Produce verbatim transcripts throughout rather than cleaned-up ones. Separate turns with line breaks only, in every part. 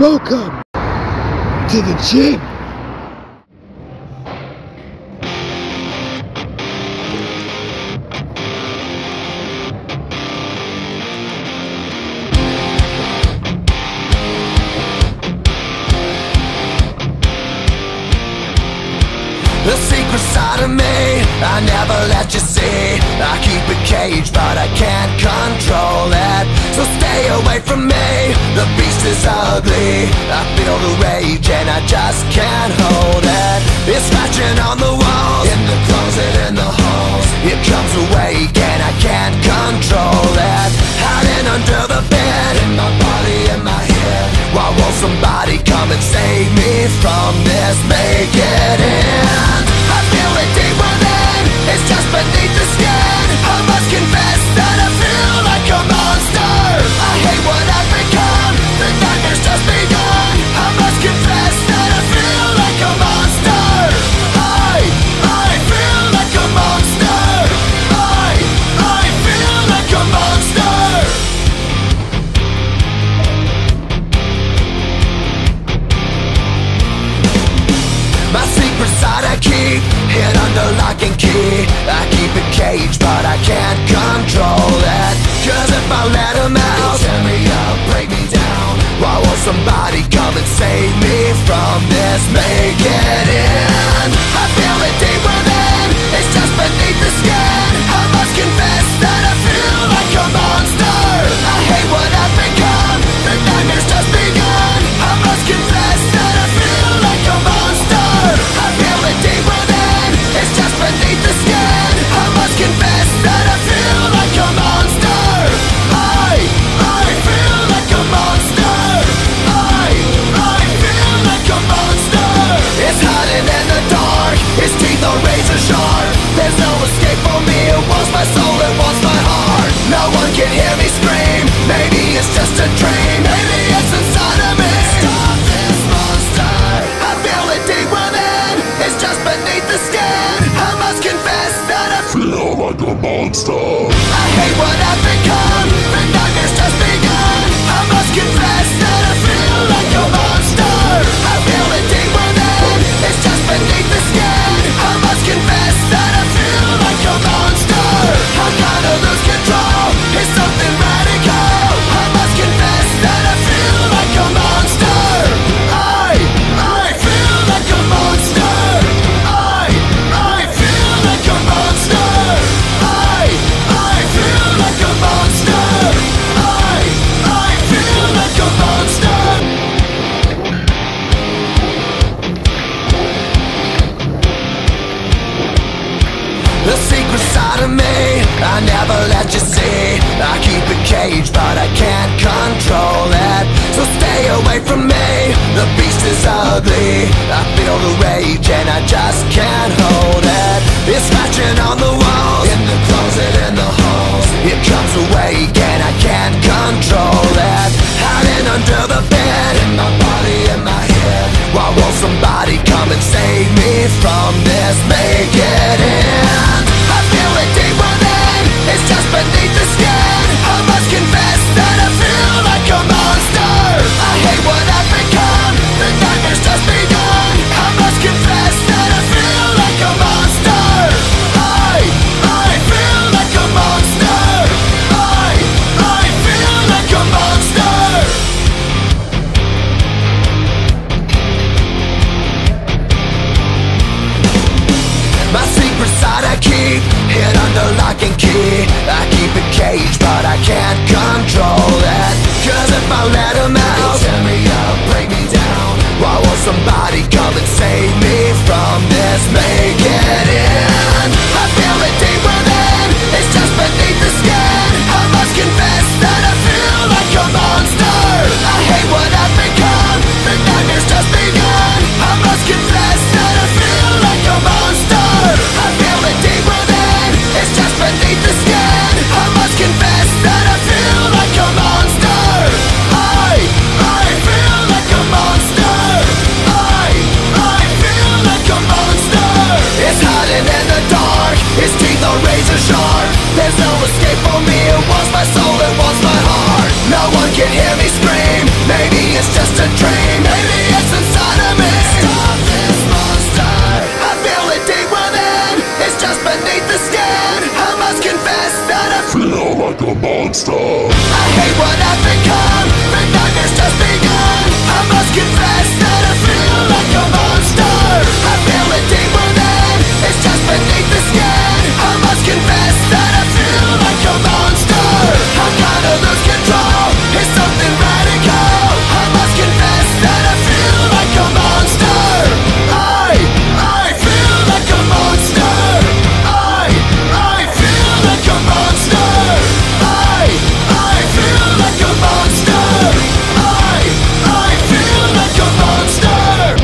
Welcome to the gym.
The secret side of me, I never let you see. I keep it caged, but I can't control it. So stay away from me, the beast is ugly. I feel the rage and I just can't hold it. It's scratching on the walls, in the closet, in the halls. It comes awake and I can't control it. Hiding under the bed, in my body, in my head. Why won't somebody come and save me from this? Make it end. I feel it deep within, it's just beneath the skin. I must confess that I feel like a monster. I hate what I've become, the nightmare's just begun. I must confess that I feel like a monster. I, I feel like a monster. I, I feel like a monster. My secret side I keep hid under lock and key. I keep it caged, but I can't control it. Cause if I let him out, he'll tear me up, break me down. Why won't somebody come and save me from this? Make it end. I feel it deep within, it's just beneath the skin. I must confess that I feel like a monster. I hate what I've become, the nightmare's just begun. I must confess that I feel like a monster. I feel it deep within, it's just beneath the skin. I must confess that I feel like a monster. I, I feel like a monster. I, I feel like a monster. It's hiding in the dark, its teeth are razor sharp. There's no escape for me, it wants my soul, it wants my heart. No one can hear me scream, maybe it's just a dream. Maybe it's inside of me. Stop this monster. I feel it deep within, it's just beneath the skin. I must confess that I feel like a monster. I hate what I've become, the nightmare's just begun. I must confess that I feel like a monster. I feel it deep within, it's just beneath the skin. I must confess that I feel like a monster. I gotta lose control, it's something radical. I must confess that I feel like a monster. I, I feel like a monster. I, I feel like a monster. I, I feel like a monster. I, I feel like a monster. The secret side of me, I never let you see. I keep it caged, but I can't control it. So stay away from me, the beast is ugly. I feel the rage and I just can't hold it. It's scratching on the walls, in the closet, in the halls. It comes awake and I can't control it. Hiding under the bed, in my body, in my head. Why won't somebody come and save me from this? Make it end. I feel it deep within, it's just beneath the skin. I must confess that I feel like a monster. I hate what I've become, the nightmare's just begun. I must confess that I feel like a monster. I, I feel like a monster. I, I feel like a monster. My secret side I keep hid under lock and key. I keep it caged, but I can't control it. Cause if I let him out, he'll tear me up, break me down. Why won't somebody come and save me from this? Make it end. I feel it deep within, it's just beneath the skin. I must confess that I feel like a monster. I hate what I've become, the nightmare's just begun. I must confess that I feel like a monster. I feel it deep within, it's just beneath the skin. I must confess that I feel like a
monster.
I hate what I've become, the nightmare's just begun. I must confess that I feel like a monster. I feel it deep within, it's just beneath the skin. I must confess that I feel like a monster. I'm gonna lose control, it's something radical. I must confess that I feel like a monster. I, I feel like a monster. I, I feel like a monster. I, I feel like a monster. I, I feel like a monster.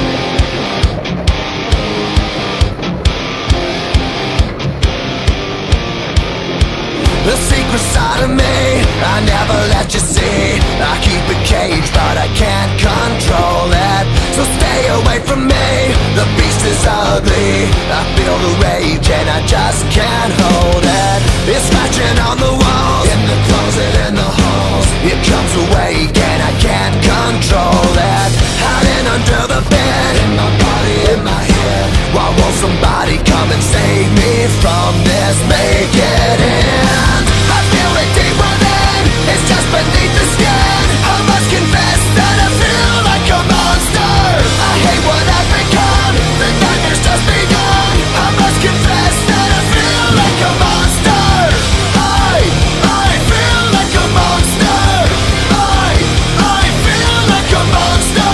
The secret side of me, I never let you see. I keep it caged, but I can't control it. So stay away from me, the beast is ugly. I feel the rage and I just can't hold it. It's scratching on the walls, in the closet, in the halls. It comes awake and I can't control it. Hiding under the bed, in my body, in my head. Why won't somebody come and save me from this? Make it end. I feel it deep within, it's just beneath the skin. I must confess that I feel like a monster. I hate what I've become, the nightmare's just begun. I must confess that I feel like a monster. I, I feel like a monster. I, I feel like a monster.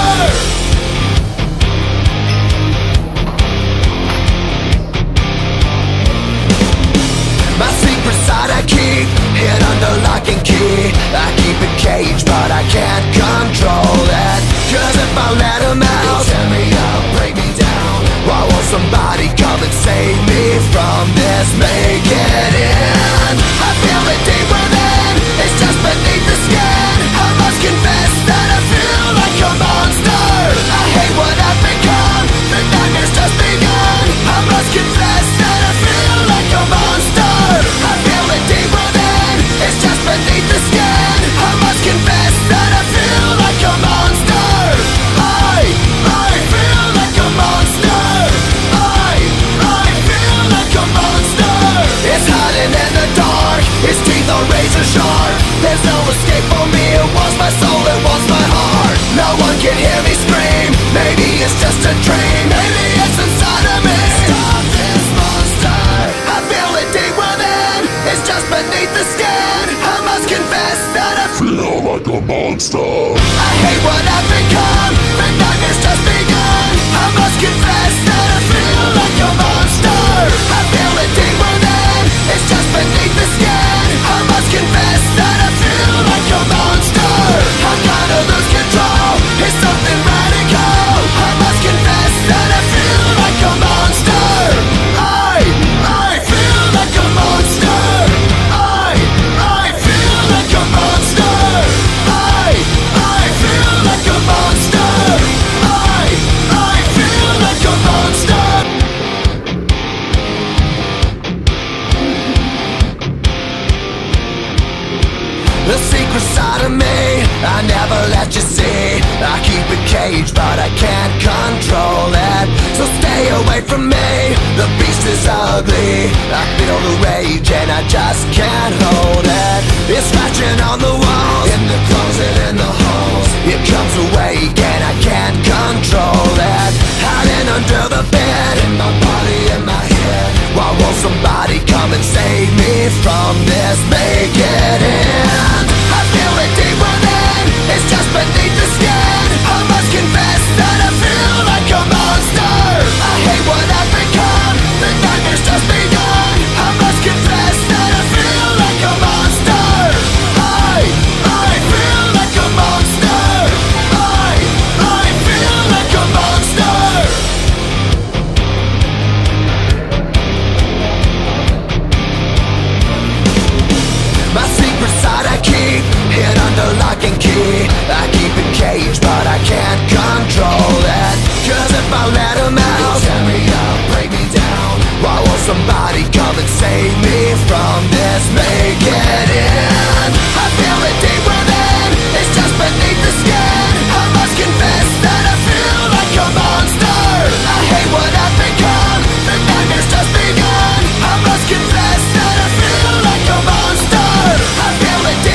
My secret side I keep hid under lock and key. I keep it caged, but I can't control it. Cause if I let him out, he'll tear me up, break me down. Why won't somebody come and save me from this? Make it end. I feel it deep within, it's just beneath the skin. I must confess that I feel like a monster. I hate what I've become, the nightmare's just begun. I must confess that I feel like a monster. I feel it deep within, it's just beneath the skin. I must confess that I feel like a monster. I, I feel like a monster. I, I feel like a monster. It's hiding in the dark, its teeth are razor sharp. There's no escape for me, it wants my soul, it wants my heart. No one can hear me scream, maybe it's just a dream. Maybe it's inside of me. Stop this monster. I feel it deep within, it's just beneath the skin. I must confess that I
Feel like a monster.
I hate what I've become, the nightmare's just begun. I must confess that I feel like a monster. I feel it deep within, it's just beneath the skin. I must confess that I feel like a monster. I'm gonna lose control, it's something radical. I must confess that I feel like a monster. I, I feel like a monster. I, I feel like a monster. I, I feel like a monster. I, I feel like a monster. The secret side of me, I never let you see. I keep it caged, but I can't control it. So stay away from me, the beast is ugly. I feel the rage and I just can't hold it. It's scratching on the walls, in the closet, in the halls. It comes awake and I can't control it. Hiding under the bed, in my body, in my head. Why won't somebody come and save me from this? Make it end. I feel it deep within, it's just beneath the skin. I must confess that I feel like a monster. I hate what I've become, the nightmare's just begun. I must confess that I feel like a monster. I, I feel like a monster. I, I feel like a monster. My secret side I keep hid under lock and key. I keep it caged, but I can't control it. Cause if I let him out, he'll tear me up, break me down. Why won't somebody come and save me from this? Make it end. I feel it deep within, it's just beneath the skin. I must confess that I feel like a monster. I hate what I've become, the nightmare's just begun. I must confess that I feel like a monster. I feel it deep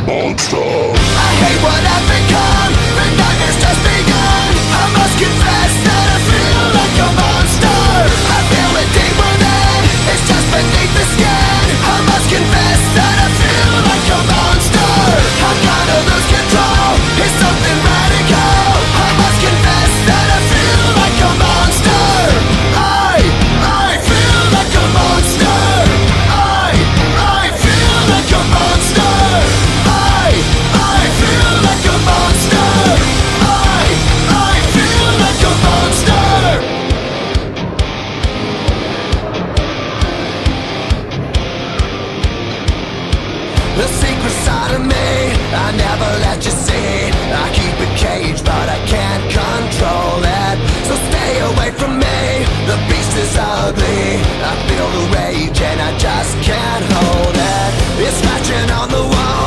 monster.
I hate what I've become. The nightmare's just begun. I must confess that I feel like a monster. I feel it deep within. It's just beneath the skin. I must confess that I feel like a monster. I'm gonna lose control. It's something radical. I must confess that I feel like a monster. I, I feel like a monster. I, I feel like a monster. I, I feel like a monster. I, I feel like a monster. The secret side of me, I never let you see. I keep it caged, but I can't control it. So stay away from me, the beast is ugly. I feel the rage and I just can't hold it. It's scratching on the wall.